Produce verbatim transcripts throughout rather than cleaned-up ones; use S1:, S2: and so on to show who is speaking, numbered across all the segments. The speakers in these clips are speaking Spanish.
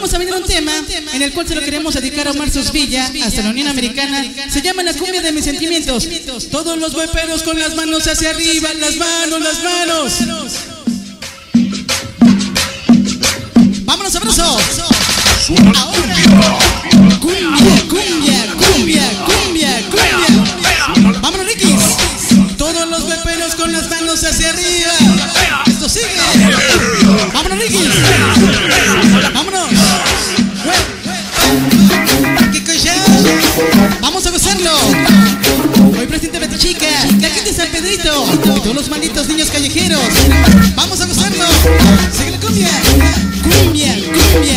S1: Vamos a venir un tema en el cual se lo queremos dedicar a Omar Villa, hasta la Unión Americana. Se llama La Cumbia de Mis Sentimientos. Todos los hueperos con las manos hacia arriba, las manos, las manos. ¡Vámonos, sabrosos! Ahora, cumbia, cumbia, cumbia, cumbia, cumbia. ¡Vámonos, Rikis! Todos los hueperos con las manos hacia arriba. Esto sigue. ¡Vámonos, Rikis! ¡Vámonos! ¡Qué cosa! ¡Vamos a gozarlo! Hoy presente Betty Chica, la gente de San Pedrito y todos los malditos niños callejeros. ¡Vamos a gozarlo! ¡Sigue la cumbia! ¡Cumbia, cumbia,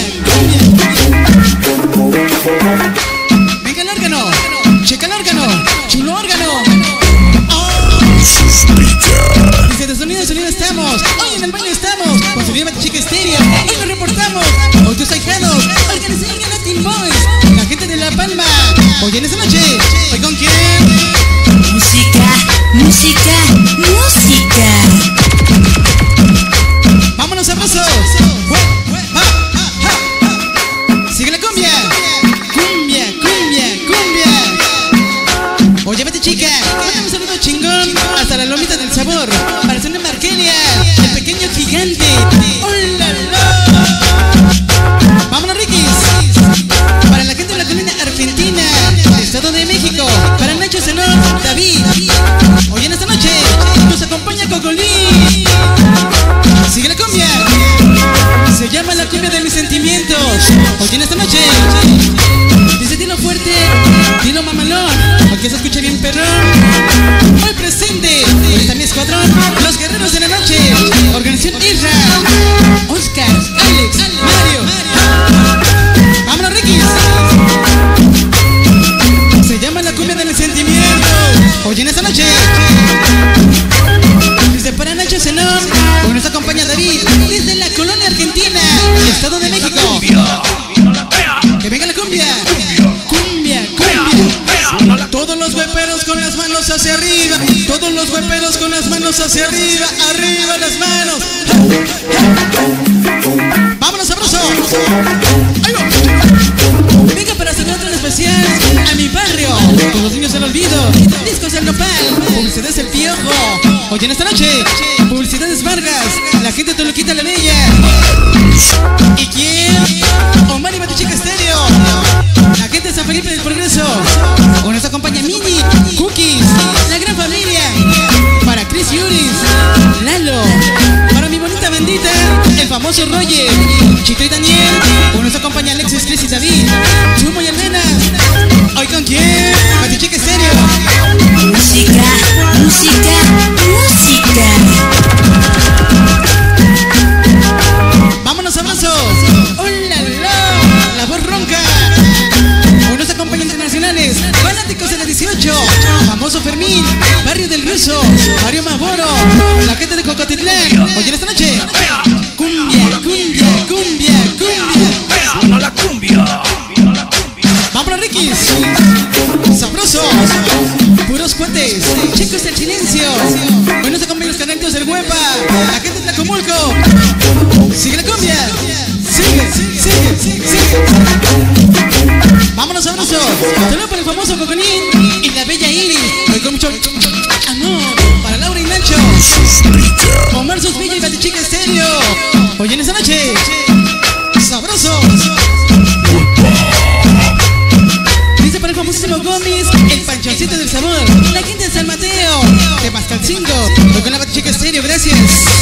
S1: cumbia! ¡Venga el órgano! ¡Checa el órgano! ¡Chulo órgano! ¡Oh! Desde los sonidos de sonido estamos. Hoy en el baño estamos. Con su vida Betty Chica Estéreo. Hoy nos reportamos. Hoy tus ahijados. Organización de Latin Boys. La gente de La Palma. Hoy en esta noche. ¿Hoy con quién?
S2: Música, música, música.
S1: ¡Vámonos, sabrosos! ¡Sigue la cumbia! ¡Cumbia, cumbia, cumbia! Oye, Betty Chica, mándame un saludo chingón hasta la lomita del sabor. Para Sonia Marquelia, el pequeño gigante. ¡Hola, la! ¡Vámonos, Rikis! Para la gente de la colina argentina, Estado de México. Para Nacho Zenón, David. Hoy en esta noche nos acompaña Cocolín. Sigue la cumbia. Se llama La Cumbia de Mis Sentimientos. Hoy en esta noche dice dilo fuerte, dilo mamalón, porque se escucha bien perrón. Hoy presente, hoy está mi escuadrón, los guerreros de la noche. Organización Isra, Oscar, Alex, Mario. ¡Vámonos, Rikis! Se llama La Cumbia de Mis Sentimientos. Hoy en esta noche desde para Nacho Zenón, hoy nos acompaña David, desde la colonia argentina, Estado de México. ¡Que venga la cumbia! ¡Cumbia, cumbia! Todos los hueperos con las manos hacia arriba. Todos los hueperos con las manos hacia arriba. ¡Arriba las manos! ¡Vámonos, sabroso! ¡Ahí va! Venga para hacer otro especial a mi barrio. Con los niños al olvido. Discos del nopal. Publicidades El Piojo. Hoy en esta noche, Publicidades Vargas. La gente de Toluquita la Bella. ¿Y quién? Omar y Betty Chica Estéreo. La gente de San Felipe del Progreso. Hoy nos acompaña Mini, Cookies, la gran familia. Para Chris Yuris, Lalo. Para mi bonita bandita, el famoso Roger, Chito y Daniel. Hoy nos acompaña Alexis, Chris y David, Chumo y Elena. ¿Hoy con quién? Betty Chica Estéreo.
S2: Música, música, música.
S1: ¡Vámonos, abrazos! ¡Hola, la! La voz ronca. Hoy nos acompañan internacionales, fanáticos de la dieciocho, famoso Fermín, Barrio del Ruso, Mario Maboro, la gente de Cocotitlán. Hoy en esta noche, cumbia, cumbia, cumbia, cumbia.
S3: La cumbia.
S1: ¡Vámonos, Rikis! ¡Sabrosos! ¡Puros cuates! ¡Chicos del silencio! Hoy nos acompañan los canalitos del Huepa, la gente de Tlacomulco. ¡Sigue la cumbia! ¡Sigue, sigue, sigue, sigue! ¡Vámonos, sabrosos! Saludos para el famoso Cocolín y la bella Iris. Hoy con mucho amor para Laura y Nacho. Omar Villa y Betty Chica Estéreo. Hoy en esta noche, sabrosos. Dice para el famosísimo Gómez, el panchoncito del sabor. La gente de San Mateo, de Mascalcingo. Hoy con la Betty Chica Estéreo, gracias.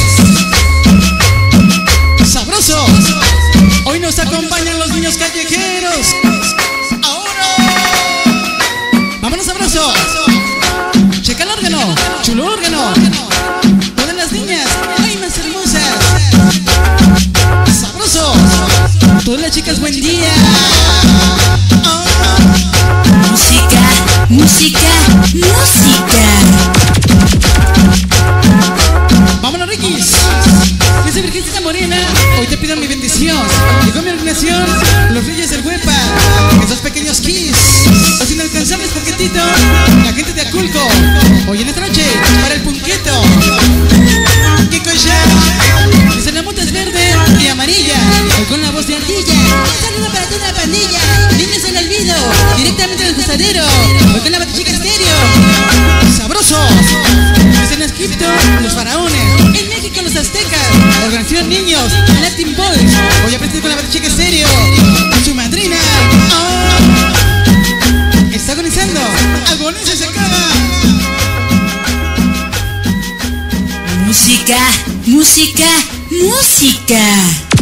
S1: Sabroso. Hoy nos acompañan los niños callejeros. Ahora, vámonos, sabroso. Checa el órgano, chulo órgano. Todas las niñas, ay, más hermosas. Sabroso. Todas las chicas, buen día.
S2: Música, música, música.
S1: Vámonos, Rikis. Yo soy Virgencita Morena. Hoy te pido mi bendición. Llegó mi organización, los Reyes del Huepa. Esos pequeños kiss, los inalcanzables Poquetito. La gente de Aculco. Hoy en esta noche, para el Punqueto. ¿Qué cosa? Dice la mota es verde y amarilla. Hoy con la voz de Ardilla. vivido directamente en el gustadero, porque en la Batichica Estéreo. Sabrosos. Pues en Egipto, los faraones. En México, los aztecas. Organización Niños, Latin Boys. Hoy aprendí con la Batichica Estéreo. Su madrina. Oh. Está agonizando. Agoniza se acaba.
S2: Música, música, música.